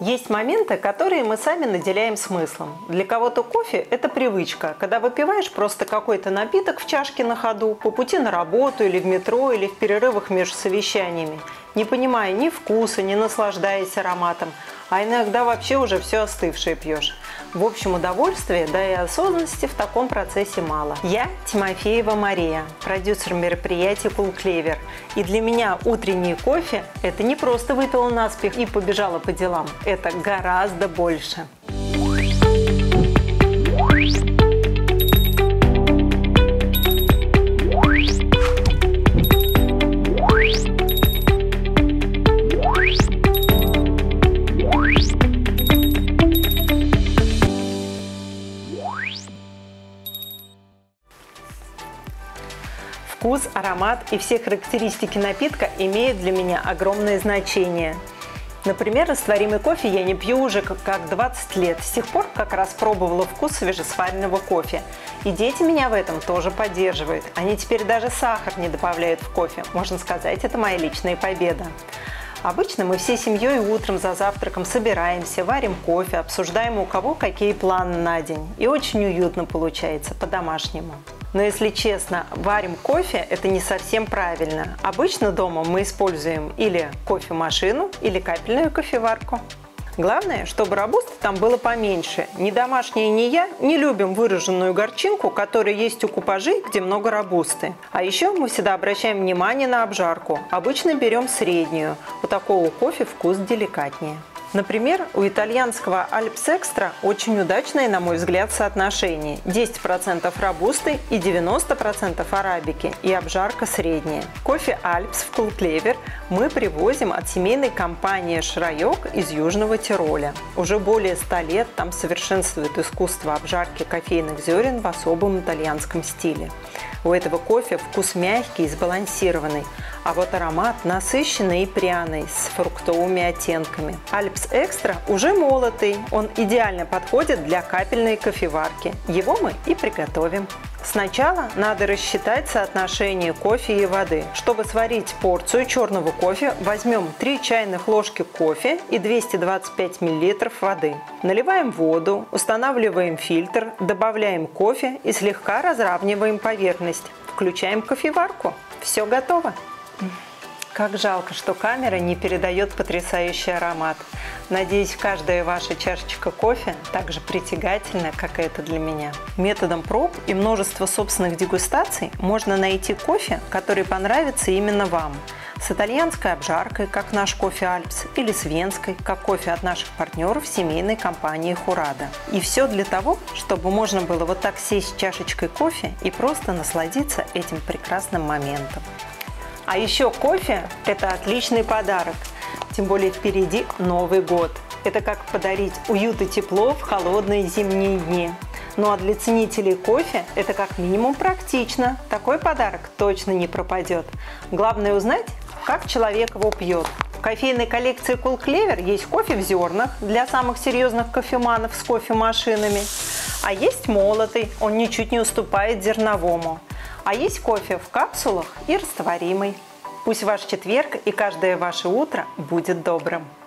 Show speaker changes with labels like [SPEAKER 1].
[SPEAKER 1] Есть моменты, которые мы сами наделяем смыслом. Для кого-то кофе – это привычка, когда выпиваешь просто какой-то напиток в чашке на ходу, по пути на работу или в метро, или в перерывах между совещаниями, не понимая ни вкуса, не наслаждаясь ароматом, а иногда вообще уже все остывшее пьешь. В общем, удовольствия, да и осознанности в таком процессе мало. Я Тимофеева Мария, продюсер мероприятий Cool Clever. И для меня утренний кофе – это не просто выпила наспех и побежала по делам. Это гораздо больше. Вкус, аромат и все характеристики напитка имеют для меня огромное значение. Например, растворимый кофе я не пью уже как 20 лет, с тех пор как раз пробовала вкус свежесваренного кофе. И дети меня в этом тоже поддерживают. Они теперь даже сахар не добавляют в кофе. Можно сказать, это моя личная победа. Обычно мы всей семьей утром за завтраком собираемся, варим кофе, обсуждаем, у кого какие планы на день. И очень уютно получается, по-домашнему. Но если честно, варим кофе – это не совсем правильно. Обычно дома мы используем или кофемашину, или капельную кофеварку. Главное, чтобы робусты там было поменьше. Ни домашние, ни я не любим выраженную горчинку, которая есть у купажей, где много робусты. А еще мы всегда обращаем внимание на обжарку. Обычно берем среднюю. У такого кофе вкус деликатнее. Например, у итальянского Alps Extra очень удачное, на мой взгляд, соотношение. 10% робусты и 90% арабики, и обжарка средняя. Кофе Alps в Cool Clever мы привозим от семейной компании Шрайок из Южного Тироля. Уже более 100 лет там совершенствует искусство обжарки кофейных зерен в особом итальянском стиле. У этого кофе вкус мягкий и сбалансированный, а вот аромат насыщенный и пряный, с фруктовыми оттенками. Alps Extra уже молотый, он идеально подходит для капельной кофеварки. Его мы и приготовим. Сначала надо рассчитать соотношение кофе и воды. Чтобы сварить порцию черного кофе, возьмем 3 чайных ложки кофе и 225 мл воды. Наливаем воду, устанавливаем фильтр, добавляем кофе и слегка разравниваем поверхность. Включаем кофеварку. Все готово. Как жалко, что камера не передает потрясающий аромат. Надеюсь, каждая ваша чашечка кофе так же притягательна, как это для меня. Методом проб и множества собственных дегустаций можно найти кофе, который понравится именно вам. С итальянской обжаркой, как наш кофе Alps, или с венской, как кофе от наших партнеров семейной компании Хурада. И все для того, чтобы можно было вот так сесть с чашечкой кофе и просто насладиться этим прекрасным моментом. А еще кофе – это отличный подарок, тем более впереди Новый год. Это как подарить уют и тепло в холодные зимние дни. Ну а для ценителей кофе это как минимум практично. Такой подарок точно не пропадет. Главное узнать, как человек его пьет. В кофейной коллекции Cool Clever есть кофе в зернах для самых серьезных кофеманов с кофемашинами. А есть молотый, он ничуть не уступает зерновому. А есть кофе в капсулах и растворимый. Пусть ваш четверг и каждое ваше утро будет добрым.